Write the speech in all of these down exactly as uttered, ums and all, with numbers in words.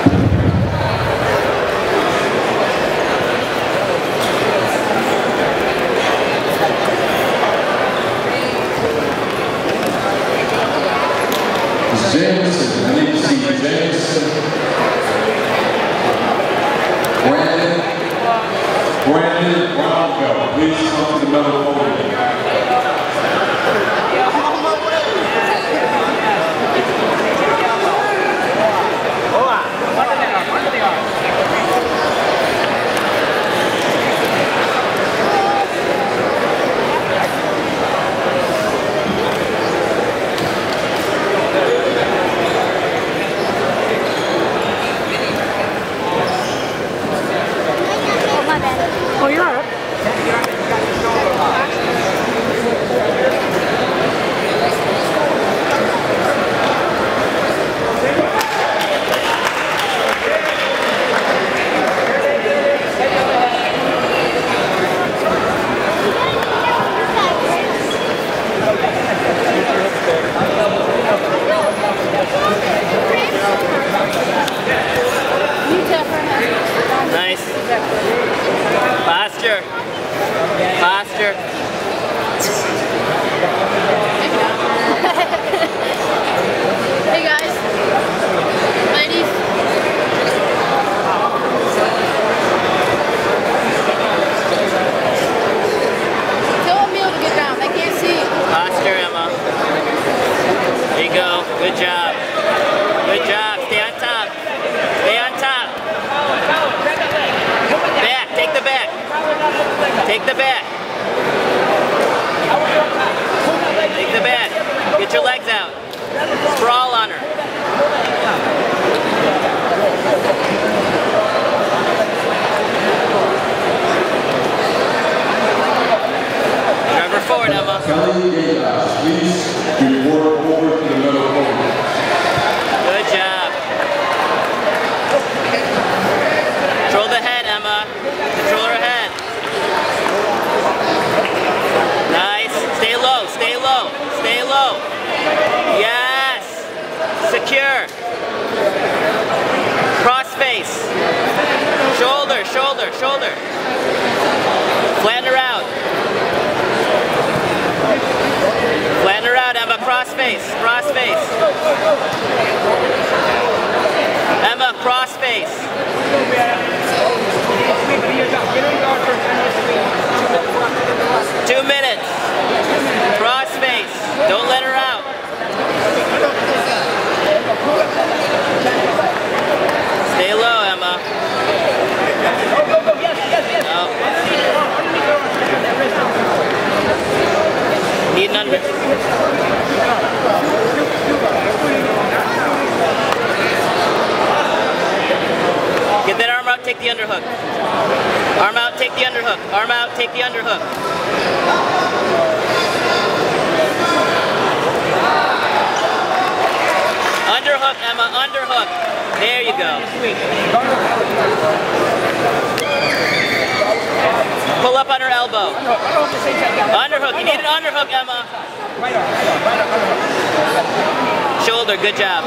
Jameson, I need to see Jameson. Brandon, Brandon Bronco, please come to the medal podium. Oh, you're all right. Nice. Posture. Posture. Hey guys. Ladies. Tell Emil to get down. They can't see you. Posture, Emma. There you go. Good job. Good job. Stay on top. Stay on top. Back. Take the back. Take the back. Take the back. Get your legs out. Sprawl on her. Drive her forward, Emma. Kelly Galas, please report over to the medal podium. Good job. Control the head, Emma. Control her head. Nice. Stay low, stay low, stay low. Yes. Secure. Cross face. Shoulder, shoulder, shoulder. Flatten her out. Flatten her out, Emma. Cross face, cross face. Emma, cross face. Two minutes. Cross face. Don't let her out. Stay low, Emma. No. Need an under. Get that arm out, take the underhook. Arm out, take the underhook. Arm out, take the underhook. Underhook, Emma, underhook. There you go. Pull up on her elbow. Underhook, you need an underhook, Emma. Shoulder, good job.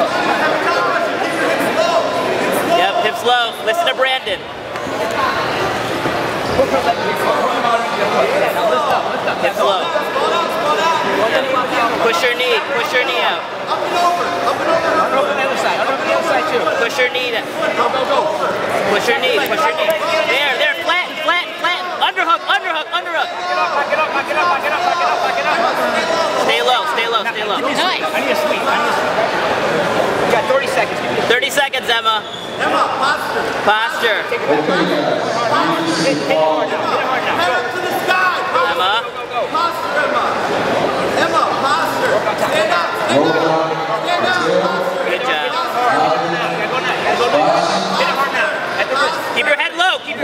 Yep, hips low. Listen to Brandon. Hips low. Push your knee. Push your knee out. Up and over. Up and over. Up and over the other side. Up and the other side too. Push your knee down. Go, go, go. Push your knee. Push your knee. There, there. Flatten, flatten, flatten. Underhook, underhook, underhook. Back it up, back it up, back it up, back it up, back it up, back it up. Stay low, stay low, stay low. Nice. I need a sweep. I need a sweep. You got thirty seconds. thirty seconds, Emma. Emma, posture. Posture. Hit, hit it hard now. Hit it hard now. Head up to the sky. Emma. Posture, Emma. Emma, posture. Stand up. Stand up. Stand up. Good job. Go now. Go now. Hit it hard now. At the wrist. Keep your head low. Keep your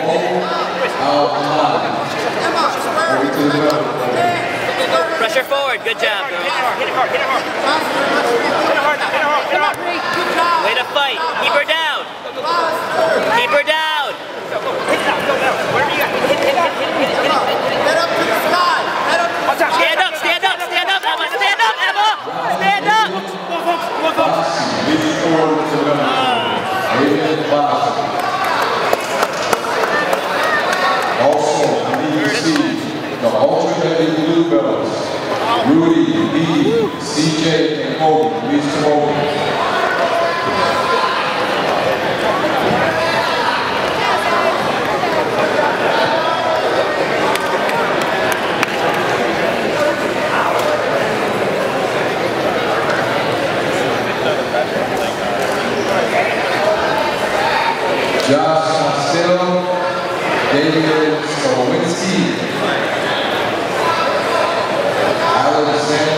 Emma, square. pressure forward. Good job, girl. Hit it hard. Hit it hard. Hit it hard. Hit it hard now. Hit it hard. Hit it hard. Good job. Way to fight. Keep her down. Keep her down. Go, go. Hit it out. Go, go. Whatever you got. Hit it, hit it, hit it, hit it, hit it. Head up to the sky. Head up to the sky. Stand up, stand up, stand up, Emma. Stand up, Emma. Stand up. Please report to the medal podium. Josh Costello, David Sowinski, Alexander